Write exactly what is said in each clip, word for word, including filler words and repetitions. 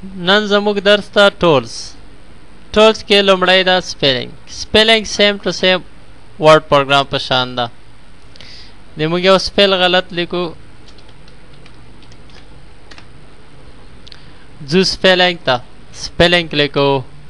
نن زموږ درس ته ټولز ټولز کې لومړی دا سپیلنګ سپیلنګ سیم ټو سیم ورډ پروګرام په شان ده د موږ یو سپیل غلط لیکو ځو سپیلنګ ته سپیلنګ لیکو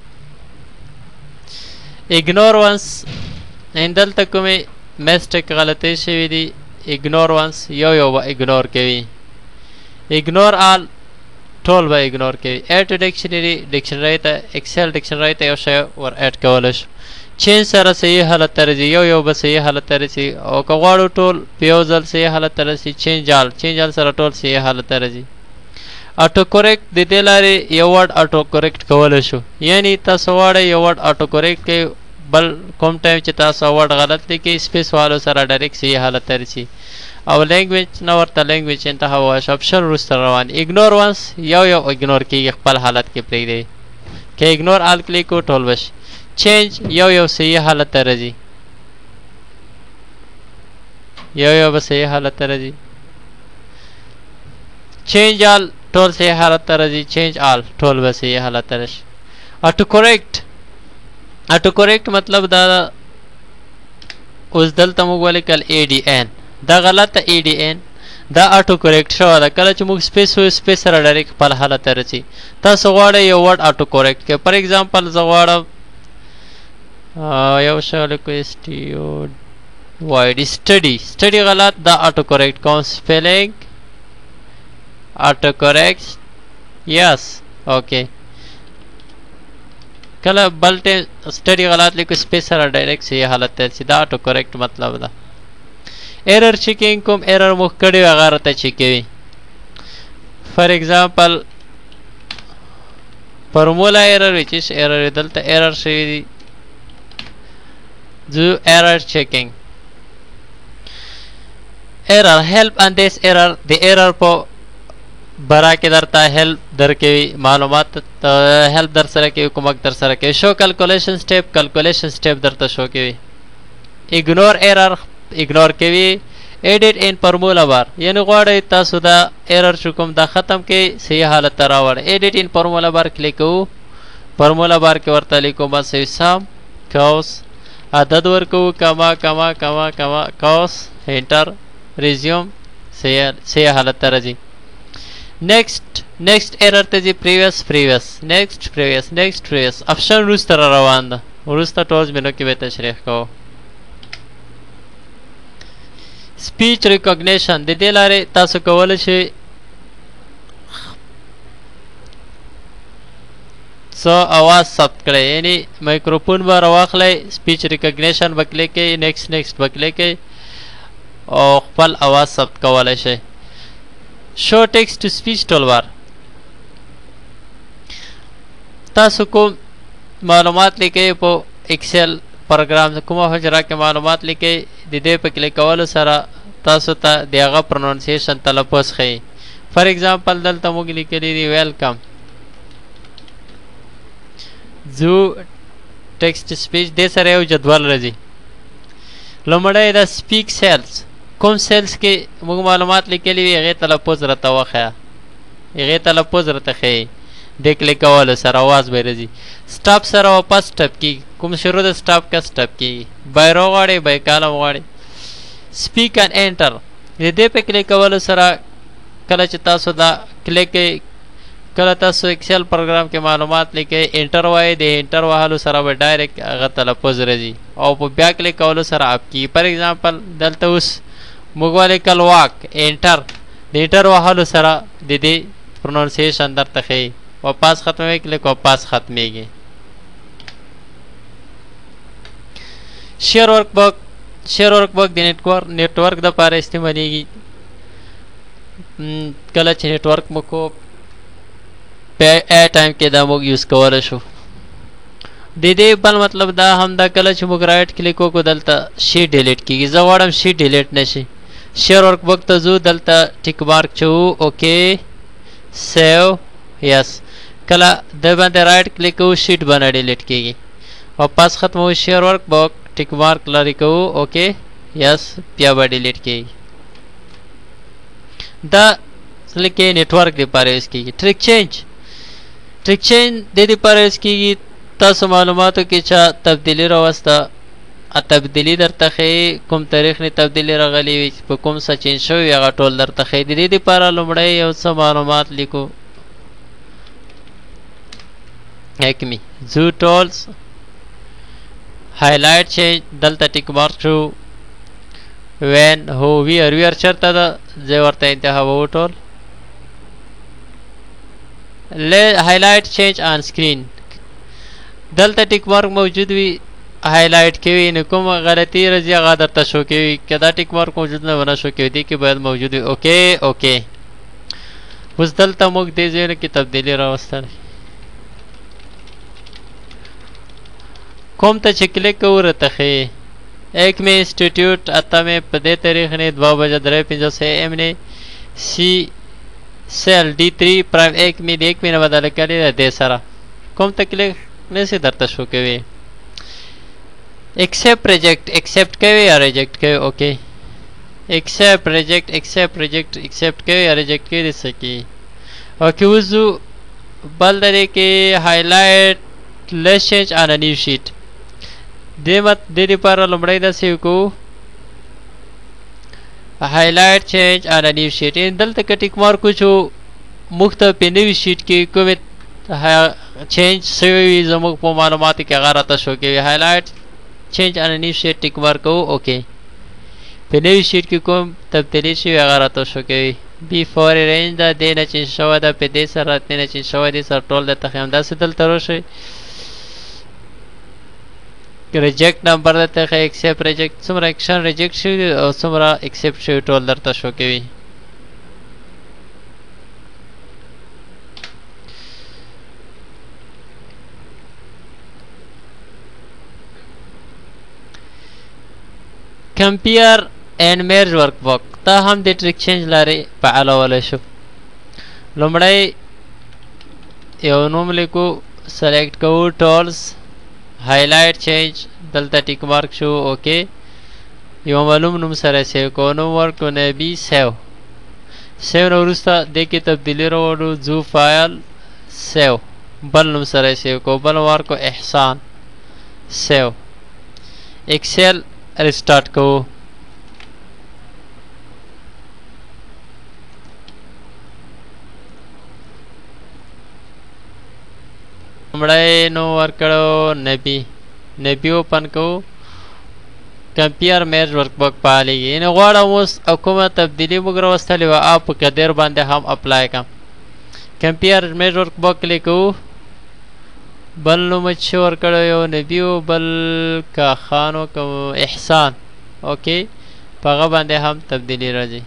اګنور وانس دلته کومې میسټیک غلطۍ شوي دي اګنور وانس یو یو به اګنور کوي اګنور آل ټول به اګنور کوي اډ ډکشنري ډکشنري ته ایکسل ډکشنري ته یو شی ور اډ کولی شو چین سره صحیح حالت ته راځي یو یو به صحیح حالت ته رسي او که غواړو ټول په یو ځل صحیح حالت ته رسي چینج آل چینج آل سره ټول صحیح حالت ته راځي اټو کریکټ د دې لارې یو ورډ اټو کریکټ کولی شو یعنی تاسو غواړئ یو ورډ اټو کریکټ کوي بل کوم ټایم چې تاسو ورډ غلط لیکئ سپیس والو سره ډایرکټ صحیح حالت ته رسي او لینګویج نه ورته لینګویج انتها واش اپشن وروسته روان اګنور وانس یو یو اګنور کېږي خپل حالت کې پرېږدئ که اګنور آل کلیک کو ټول بشي چینج یو یو صحیح حالت ته راځي یو یو به صحیح حالت ته راځي چینج آل ټول صحیح حالت ته راځي چینج آل ټول به صحیح حالت ته راشي اټو کریکټ اټو کریکټ مطلب دا اوس دلته موږ ولیکل ای ډي این دا غلطه ای ډي این دا اټو کریکټ شوی ده کله چې موږ سپیس وایو سپیس سره ډایرکټ خپل حالت ته رسي تاسو غواړئ یو ورډ اټو کریکټ کړئ فار ایګزامپل زه غواړم یو شی ولیکو ایس ټي او واي ډي سټډي سټډي غلط دا اټو کریکټ کوم سپیلنګ اټو کریکټ یس اوکې کله بل ټایم سټډي غلط لیکو سپیس سره ډایرکټ صحیح حالت ته رسي دا اټو کریکټ مطلب ده ایرر چیکینګ کوم ایرر مو کړی وي هغه راته چیک کوي فار ایګزامپل فارمولا ایرر وچ از ایرر دلته ایرر شوی دی do error checking error help and this error the error په برا کې درته help درکوي معلومات help در سره کوي کومک در سره کوي show calculation step calculation step درته شو کوي ignore error ignore کوي edit in formula bar یعنی غواړئ تاسو دا error چې کوم دا ختم کړئ صحیح حالت ته راوړئ edit in formula bar کلیک کوو formula bar کې ورته لیکو بس سم cos عدد ورکو کما کما کما کما cos انټر ریزیوم صحیح حالت ته راځي نیکسٹ نیکسٹ ایرر ته ځي پریویس پریویس نیکسٹ پریویس نیکسٹ پریویس اپشن وروسته را روان ده وروسته ټولز مینو کې به تشریح کوو سپیچ ریکاګنیشن د دې لارې تاسو کولی شئ څه اواز ثبت کړئ یعنی مایکروفون به راواخلئ سپیچ ریکاګنیشن به کلیک کوئ نیکسٹ نیکسٹ به کلیک کوئ او خپل اواز ثبت کولی شئ شو ټیکسټ ټو سپیچ ټولبار تاسو کوم معلومات لیکئ په ایکسل پروګرام کومه حجره کې معلومات لیکئ د دې په کلیک کولو سره تاسو ته د هغه پروننسیشن تلفظ ښیي فار ایګزامپل دلته موږ لیکلی دی ویلکم زو ټیکسټ سپیچ دې سره یو جدول راځي لومړی دا سپیک سیلز کوم سیلز کې موږ معلومات لیکلي وي هغې تلفظ راته وښیه هغې تلفظ راته ښیي دې کلیک کولو سره اواز به راځي سټاپ سره واپس ټپ کېږي کوم شروع د سټاپ کا سټپ کېږي بایرو غواړئ بای کالم غواړئ سپیک ان انټر د دې په کلیک کولو سره کله چې تاسو دا کلیک کوئ کله تاسو ایکسل پروګرام کې معلومات لیکئ انټر وایئ د انټر وهلو سره به ډایرکټ هغه تلفظ راځي او په بیا کلیک کولو سره اپ کېږي فار ایګزامپل دلته اوس موږ ولیکل واک انټر د انټر وهلو سره د دې پروننسیشن درته ښیي واپس ختموي کلیک واپس ختمیږي شیر ورک بک شیر ورک بک د نیټورک نیټورک دپاره استعمالیږي کله چې نیټورک مو کو په ای ټایم کې دا موږ یوز کولی شو د دې بل مطلب دا هم دا کله چې موږ رایټ کلیک وکړو دلته شي ډیلیټ کېږي زه غواړم شي ډیلیټ نه شي شیر ورک بک ته ځو دلته ټیک مارک چوو اوکې سیو یس کله د باندې رایټ کلیک کوو شیټ باندې ډیلیټ کېږي واپس ختموو شیر ورک بک ټیک مارک لرې کوو اوکې یس بیا به ډیلیټ کېږي دا لکه نیټورک لپاره یوز کېږي ټریک چینج ټریک چین د دې لپاره یوز کېږي تاسو معلوماتو کې چا تبدیلي راوسته تبدیلي درته ښیي کوم تاریخ نه تبدیلي راغلي وي په کوم څه چینج شوي وي هغه ټول درته ښیي د دې دپاره لومړی یو څه معلومات لیکو حکمي زو ټولز highlight change دلته ټیک مارک شو when who where where چرته ده زه ورته انتها وټول highlight change on screen دلته ټیک مارک موجود وي هایلایټ کوي نو کوم غلطي راځي هغه درته شو کوي که دا ټیک مارک موجود نه ونه شو کوي دې کې باید موجود وي اوکې اوکې اوس دلته موږ دې ځایونو کې تبدیلي راوستل کوم ته چې کلیک کوو راته ښیي ایک میں انسټیټیوټ اته مې په دې تاریخ نه دوه بجه درې پنځوس ایم نه سی سیل ډي تھری پرایم ایک مې د ایک مې نه بدله کړې ده دې سره کوم ته کلیک نشي درته شو کوي accept reject accept کوي یا reject کوي اوکې accept reject accept reject accept کوي یا reject کوي د سکی اوکې وزو بل درې کې highlight less change on a new sheet دې مت دې لپاره لومړی داسې وکړو highlight change on a new sheet دلته که ټیک مارک وچو موږ ته په نوي شیټ کې کومې چینج شوي وي زموږ په معلوماتو کې هغه راته شو کوي highlight change on a new sheet ټیک مارک کوو اوکې په نوي شیټ کې کوم تبدیلي شوي هغه راته شو کوي before range ده دې نه چینج شوی ده په دې سره دې نه چینج شوی دې سره ټول درته ښیم داسې دلته راشئ ریجیکټ نمبر درته ښیي ایکسپټ ریجیکټ څومره اکشن ریجیکټ شوي دي او څومره ایکسپټ شوي ټول درته شو کوي کمپیر اینڈ میرج ورک بک دا هم د ټریک چینج لارې فعالولی شو لومړی یو نوم لیکو سلیکټ کوو ټولز highlight change دلته ټیک مارک شو اوکې یو معلوم نوم سره سیو کوو نوم ورکو نبی سیو سیو نه وروسته دې کې تبدیلي راوړو زو فایل سیو بل نوم سره سیو کوو بل ورکو احسان سیو ایکسل ریسټارټ کوو لومړی نو ورکړو نبی نبی اوپن کوو کمپیر میرج ورک بک فعالېږي یعنې غواړم اوس او کومه تبدیلي موږ راوستلې وه هغه په قدر باندې هم اپلای کړم کمپیر میرج ورک بک کلیک کوو بل نوم چې ورکړی یو نبي و بل که خان و که احسان اوکې په هغه باندې هم تبدیلي راځي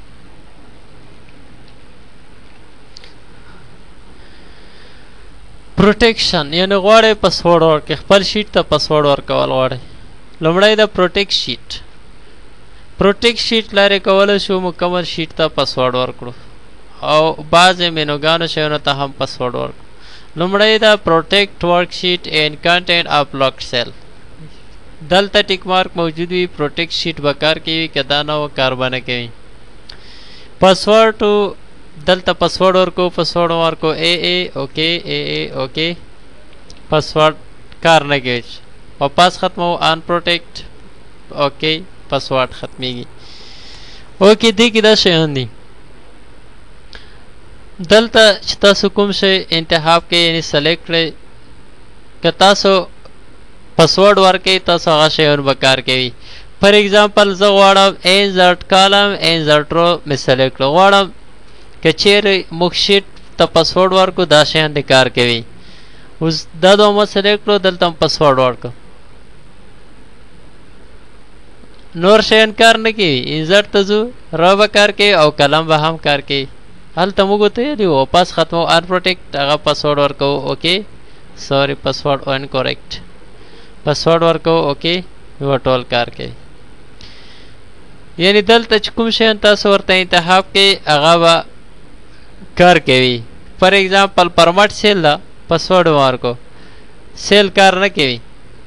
پروټیکشن یعنې غواړئ پسورډ ورکړئ خپل شیټ ته پسورډ ورکول غواړئ لومړی د پروټیکټ شیټ پروټیکټ شیټ لارې کولی شو مکمل شیټ ته پسورډ ورکړو او بعضې مینوګانو شیانو ته هم پسورډ ورکړو لومړی د پروټیکټ ورک شیټ اینډ کنټینټ اف لاک سیل دلته ټیک مارک موجود وي پروټیکټ شیټ به کار کوي که دا نه و کار به نه کوي پسورډ دلته پسورډ ورکو پسورډ ورکو اے اے اوکې اے اے اوکې پسورډ کار نه کوي او پاس ختمو ان پروټیکټ اوکې پسورډ ختمیږي اوکې دې کې دا شیان دي دلته چې تاسو کوم شی انتخاب کوئ یعنې سلیکټ کړئ که تاسو پسورډ ورکوئ تاسو هغه شیان به کار کوي فار ایگزامپل زه غواړم انزرټ کالم انزرټ رو مې سلیکټ کړو غواړم که چیرې موږ شیټ ته پسورډ ورکړو دا شیان دې کار کوي اوس دا دوه مو سلیکټ کړو دلته هم پسورډ ورکړو نور شیان کار نه کوي انزرټ ته ځو را به کار کوي او کلم به هم کار کوي هلته موږ ورته ویلي وو پاس ختمو ان پروټیکټ هغه پسورډ ورکوو اوکې سوري پسورډ انکورکټ پسورډ ورکوو اوکې یو ټول کار کوي یعنې دلته چې کوم شیان تاسو ورته انتخاب کوئ هغه به کار کوي فار ایگزامپل پرمټ سیل ده پسورډ ورکو سیل کار نه کوي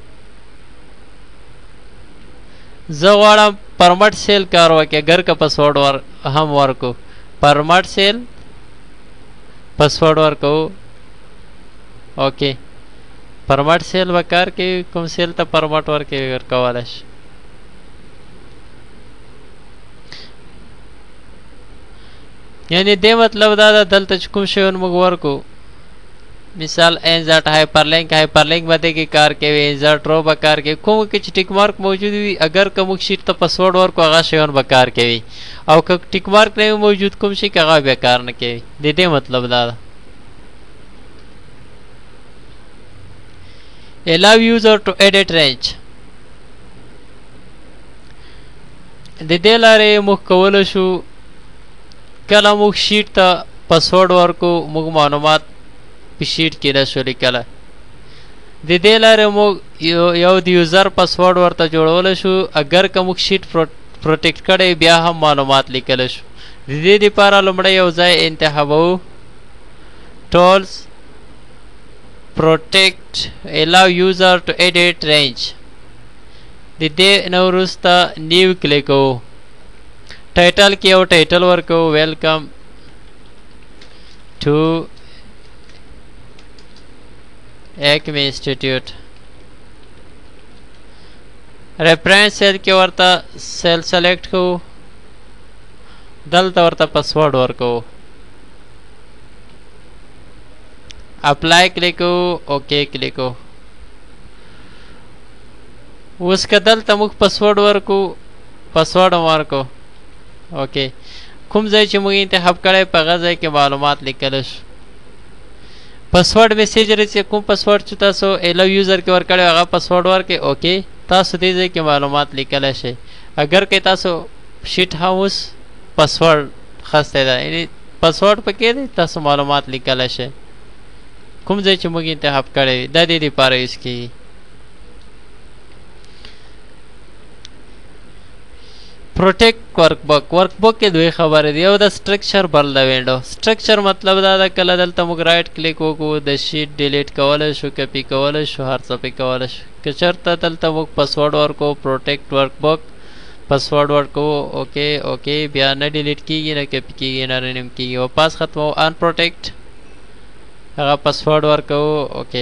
زه غواړم پرمټ سیل کار وکړي اگر که پسورډ ور هم ورکو پرمټ سیل پسورډ ورکو اوکې پرمټ سیل وکړ کې کوم سیل ته پرمټ ورکې ورکولای شي یعنی دې مطلب دا ده دلته چې کوم شی موږ ورکو مثال انزرټ هایپرلینک هایپرلینک باندې کې کار کوي انزرټ رو به کار کوي کوم کې چې ټیک مارک موجود وي اگر کوم شیټ ته پاسورډ ورکو هغه شیون به کار کوي او که ټیک مارک نه موجود کوم شي هغه به کار نه کوي د دې مطلب دا ده allow user to edit range د دې لارې موږ کولی شو کله موږ شیټ ته پاسورډ ورکو موږ معلومات په شیټ کې نشو لیکلی د دې لارې موږ یو د یوزر پاسورډ ورته جوړولی شو اگر که موږ شیټ پروټیکټ کړی بیا هم معلومات لیکلی شو د دې دپاره لومړی یو ځای انتخابوو ټولز protect allow user to edit range د دې نه وروسته نیو کلیک کوو ټایټل کې یو ټایټل ورکوو ویلکم ټو ایکم انسټیټیوټ ریفرنس سیل کې ورته سیل سلیکټ کوو دلته ورته پاسورډ ورکوو اپلای کلیک کوو اوکې کلیک کوو اوس که دلته موږ پاسورډ ورکو پاسورډ هم ورکو اوکې کوم ځای چې موږ انتخاب کړی په هغه ځای کې معلومات لیکلی شو پاسورډ میسیج رسي کوم پاسورډ چې تاسو ایلو یوزر کې ورکړی هغه پاسورډ ورکړئ اوکې تاسو دې ځای کې معلومات لیکلی شئ اگر که تاسو شیټ هم اوس پاسورډ خستی ده یعنې پاسورډ پکې دی تاسو معلومات لیکلی شئ کوم ځای چې موږ انتخاب کړی وي دا دې دپاره یوز کېږي پروټیکټ ورک بک ورک بک کې دوی خبرې دي یو د سټرکچر بل د وینډو سټرکچر مطلب دا ده کله دلته موږ رایټ کلیک وکړو د شیټ ډیلیټ کولی شو کپي کولی شو هر څه پې کولی شو که چېرته دلته موږ پاسورډ ورکو پروټیکټ ورک بک پاسورډ ورکو اوکې اوکې بیا نه ډیلیټ کېږي نه کپي کېږي نه رنیم کېږي او پاس ختمو ان پروټیکټ هغه پاسورډ ورکوو اوکې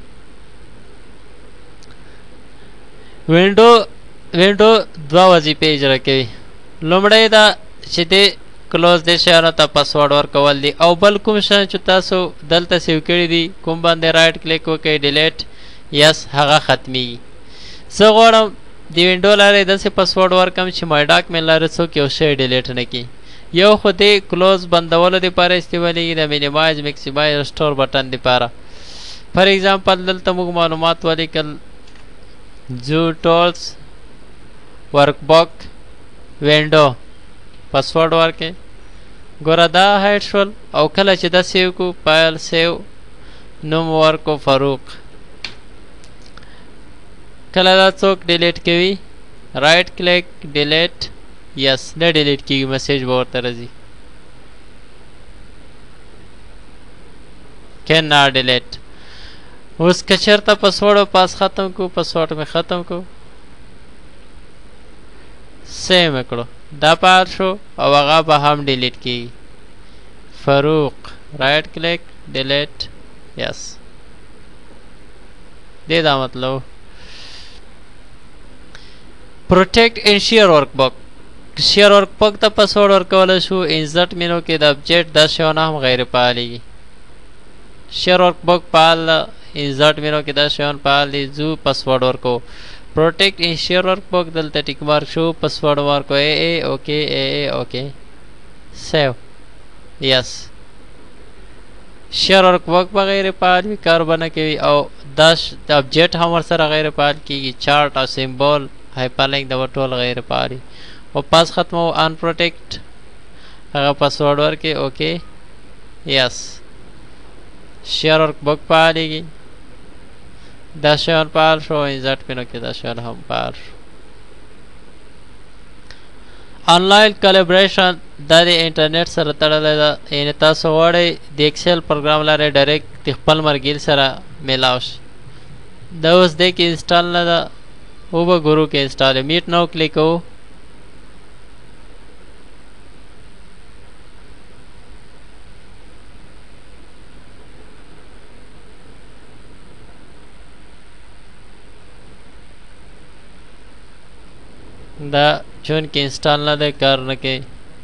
وینډو وینډو دوه وظیفې اجرا کوي لومړی دا چې دې کلوز دې شیانو ته پاسورډ ورکول دي او بل کوم شیان چې تاسو دلته سیو کړي دي کوم باندې رایټ کلیک وکړئ ډیلیټ یس هغه ختمیږي زه غواړم د وینډو لارې داسې پاسورډ ورکړم چې مای ډاکمنټ لارې څوک یو شی ډیلیټ نه کړي یو خو دې کلوز بندولو دپاره استعمالیږي د مینیمایز میکسیمایز رسټور بټن دپاره فار ایگزامپل دلته موږ معلومات ولیکل جو ټولز ورک بک وینډو پاسورډ ورکې ګوره دا هایډ شول او کله چې دا سیو کو فایل سیو نوم ورکو فاروق کله دا څوک ډیلیټ کوي رایټ کلیک ډیلیټ یس نه ډیلیټ کېږي میسیج به ورته راځي کین ناٹ ډیلیټ اوس که چېرته پاسورډ پاس ختم کو پاسورډ مې ختم کو سیم یې کړو دا فایل شو او هغه به هم ډیلیټ کېږي فاروق رایټ کلیک ډیلیټ یس دې دا مطلب پروټیکټ ان شیر ورک بک شیر ورک بک ته پاسورډ ورکولی شو انزرټ مینو کې د ابجیکټ دا شیونه هم غیر فعالېږي شیر ورک بک فعال ده انزرټ مینو کې دا شیان فعال دي زو پاسورډ ورکو پروټیکټ ان شیر ورک بک دلته ټیک مارک شو پاسورډ ورکو اے اے اوکې اے اے اوکې سیو یس شیر ورک بک به غیر فعال وي کار به نه کوي او دا ابجیکټ هم ورسره غیر فعال کېږي چارټ او سمبول هایپرلینک دا به ټول غیر فعال وي او پاس ختمو ان پروټیکټ هغه پاسورډ ورکې اوکې یس شیر ورک بک فعالېږي دا شیان فعال شو انزرټ پینو کې دا شیان هم فعال شو آنلاین کالیبریشن دا د انټرنیټ سره تړلی ده یعنې تاسو غواړئ د ایکسل پروګرام لارې ډایرکټ د خپل مرګیل سره میلاو شي دا اوس دې کې انسټال نه ده وبه ګورو کې انسټال میټ نو کلیک کوو دا چون کې انسټال نه دی کار نه کوي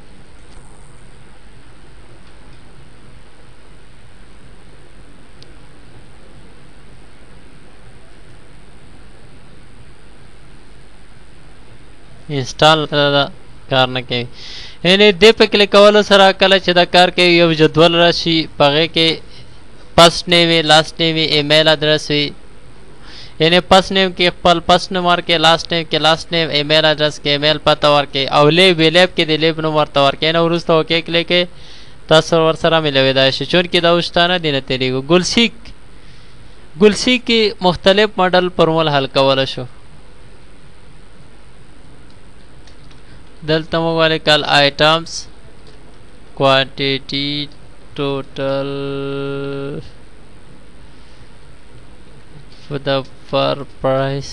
انسټال دا کار نه کوي یعنی دې په کلیک کولو سره کله چې دا کار کوي یو جدول راشي په هغې کې فرست نیم وي لاست نیم وي ایمیل ادرس وي یعنی فرست نیم کې خپل فرست نوم ورکړئ لاست نیم کې لاست نیم ایمیل ادرس کې ایمیل پته ورکړئ او لیب وي لیب کې د لیب نوم ورته ورکړئ نه وروسته اوکې کلیک کوئ تاسو ورسره ملوېدای شي چونکې دا اوس تا نه دی نه تېرېږو ګلسیک ګلسیک کې مختلف ماډل فورمول حل کولی شو دلته موږ ولیکل آیټمز کوانټیټي ټوټل for the per price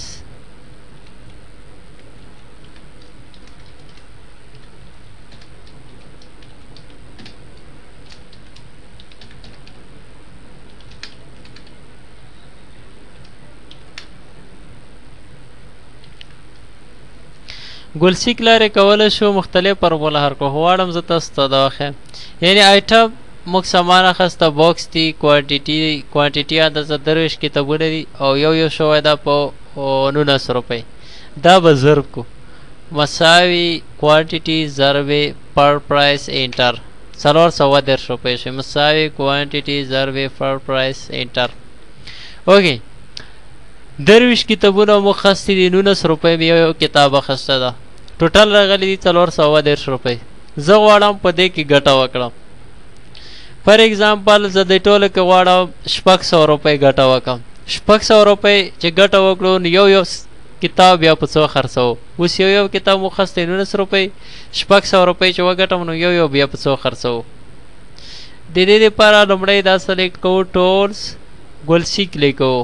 ګلسیک لارې کولی شو مختلف فارموله هر کو غواړم زه تاسو ته دا وښیم یعنی آیټم موږ سامان اخیسته باکس دی کوانټیټي کوانټیټي اندازه درویشت کتابونه دي او یو یو شوی دا په نولس روپۍ دا به ضرب کو مساوي کوانټیټي ضرب پر پرایس انټر څلور سوه دېرش روپۍ شي مساوي کوانټیټي ضرب پر پرایس انټر اوکې درویشت کتابونه مو اخیستي دي نولس روپۍ مې یو یو کتاب اخیسته ده ټوټل راغلی دي څلور سوه دېرش روپۍ زه غواړم په دې کې ګټه وکړم فار ایگزامپل زه د ټولو کې غواړم شپږ سوه روپۍ ګټه وکړم شپږ سوه روپۍ چې ګټه وکړو نو یو یو کتاب بیا په څو خرڅوو اوس یو یو کتاب مو اخیستی نولس روپۍ شپږ سوه روپۍ چې وګټم نو یو یو بیا په څو خرڅوو د دې دپاره لومړی دا سلیکټ کوو ټولز ګلسیک لیکو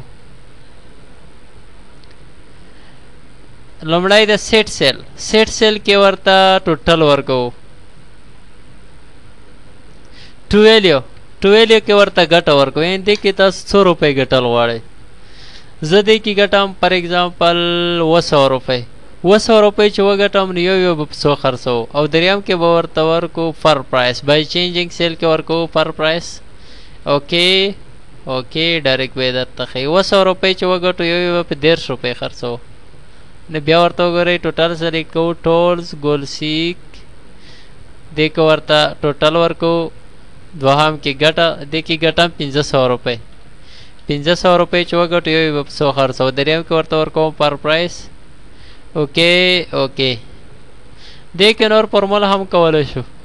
لومړی د سیټ سیل سیټ سیل کې ورته ټوټل ورکوو ټویلیو ټویلیو کې ورته ګټه ورکوو یعنې دې کې تاسو څو روپۍ ګټل غواړئ زه دې کې ګټم پر ایگزامپل اووه سوه روپۍ اووه سوه روپۍ چې وګټم نو یو یو به په څو خرڅوو او دریم کې به ورته ورکو پر پرایس بای چینجینګ سیل کې ورکو پر پرایس اوکې اوکې ډایرکټ به یې درته ښیي اووه سوه روپۍ چې وګټو یو یو به په دېرش روپۍ خرڅوو نو بیا ورته وګورئ ټوټل سلیکټ کوو ټولز ګلسیک دې کې ورته ټوټل ورکوو دوهم کې ګټه دې کې ګټم پنځه سوه روپۍ پنځه سوه روپۍ چې وګټو یو یې به په څو خرڅوو دریم کې ورته ورکوم پر پرایس اوکې اوکې دې کې نور فارموله هم کولی شو